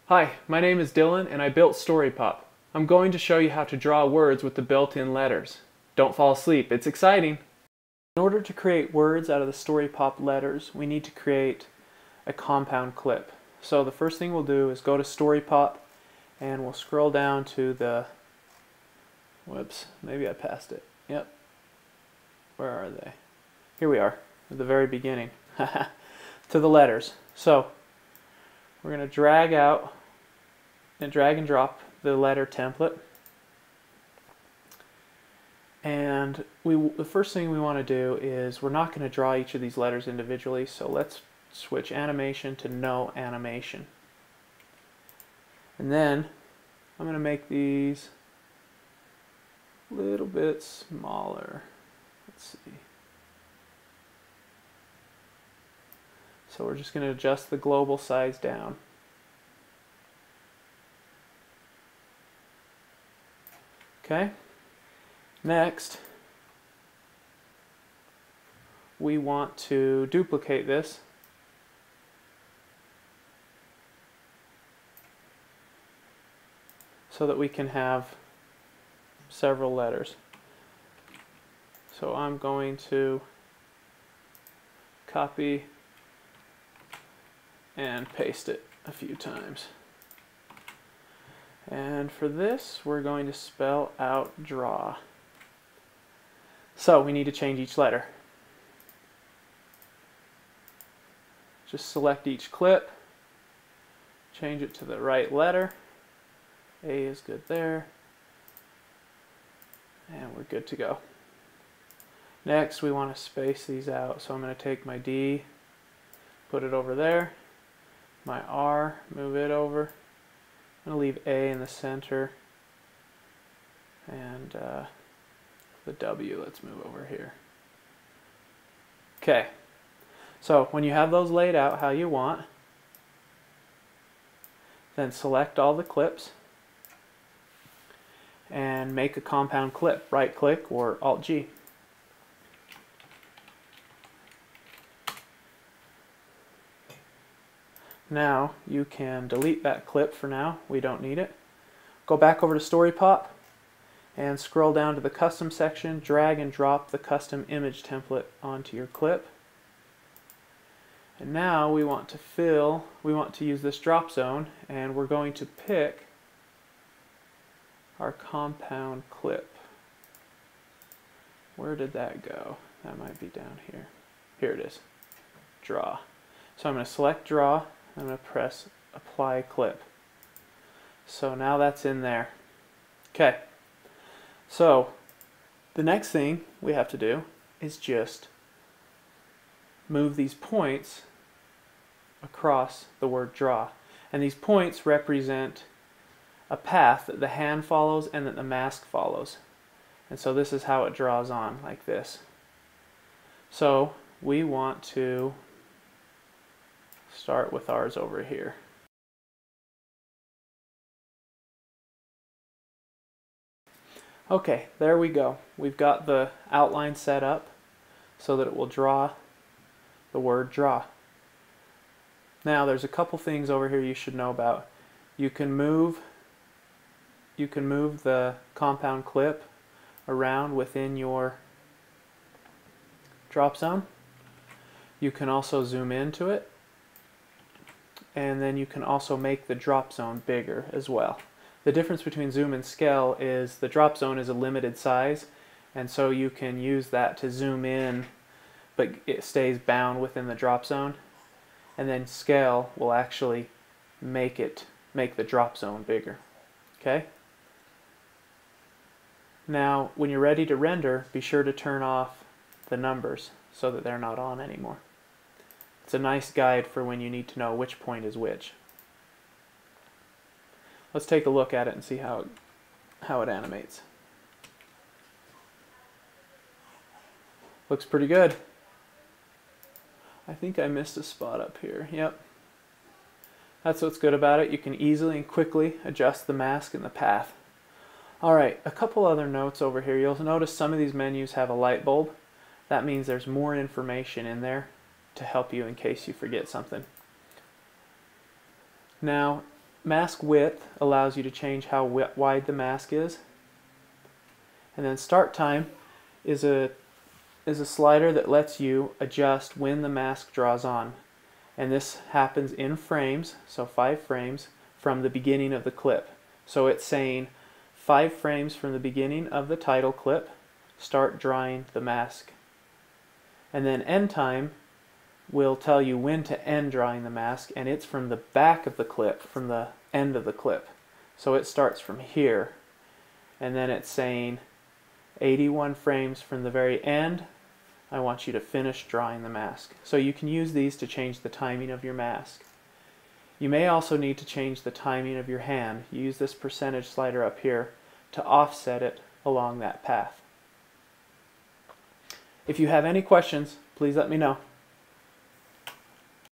Hi, my name is Dylan and I built StoryPop. I'm going to show you how to draw words with the built-in letters. Don't fall asleep, it's exciting! In order to create words out of the StoryPop letters, we need to create a compound clip. So the first thing we'll do is go to StoryPop and we'll scroll down to the... Whoops, maybe I passed it. Yep. Where are they? Here we are, at the very beginning. To the letters. So we're going to drag out and drag and drop the letter template. And the first thing we want to do is we're not going to draw each of these letters individually, so let's switch animation to no animation. And then I'm going to make these a little bit smaller. Let's see. So we're just going to adjust the global size down. Okay. Next, we want to duplicate this. So that we can have several letters. So I'm going to copy and paste it a few times. And for this, we're going to spell out draw. So we need to change each letter. Just select each clip, change it to the right letter. A is good there. And we're good to go. Next, we want to space these out. So I'm going to take my D, put it over there. My R, move it over. I'm going to leave A in the center. And the W, let's move over here. Okay. So when you have those laid out how you want, then select all the clips and make a compound clip. Right click or Alt G. Now you can delete that clip for now. We don't need it. Go back over to StoryPop and scroll down to the custom section. Drag and drop the custom image template onto your clip. And now we want to use this drop zone, and we're going to pick our compound clip. Where did that go? That might be down here. Here it is. Draw. So I'm going to select draw. I'm going to press apply clip. So now that's in there. Okay. So the next thing we have to do is just move these points across the word draw. And these points represent a path that the hand follows and that the mask follows. And so this is how it draws on, like this. So we want to start with ours over here. Okay, there we go. We've got the outline set up so that it will draw the word draw. Now there's a couple things over here you should know about. You can move the compound clip around within your drop zone. You can also zoom into it, and then you can also make the drop zone bigger as well. The difference between zoom and scale is the drop zone is a limited size, and so you can use that to zoom in, but it stays bound within the drop zone. And then scale will actually make the drop zone bigger. Okay? Now, when you're ready to render, be sure to turn off the numbers so that they're not on anymore. It's a nice guide for when you need to know which point is which. Let's take a look at it and see how it animates. Looks pretty good. I think I missed a spot up here. Yep. That's what's good about it. You can easily and quickly adjust the mask and the path. Alright, a couple other notes over here. You'll notice some of these menus have a light bulb. That means there's more information in there to help you in case you forget something. Now, mask width allows you to change how wide the mask is. And then start time is a slider that lets you adjust when the mask draws on. And this happens in frames, so 5 frames from the beginning of the clip. So it's saying 5 frames from the beginning of the title clip, start drawing the mask. And then end time will tell you when to end drawing the mask, and it's from the back of the clip, from the end of the clip. So it starts from here, and then it's saying 81 frames from the very end, I want you to finish drawing the mask. So you can use these to change the timing of your mask. You may also need to change the timing of your hand. Use this percentage slider up here to offset it along that path. If you have any questions, please let me know.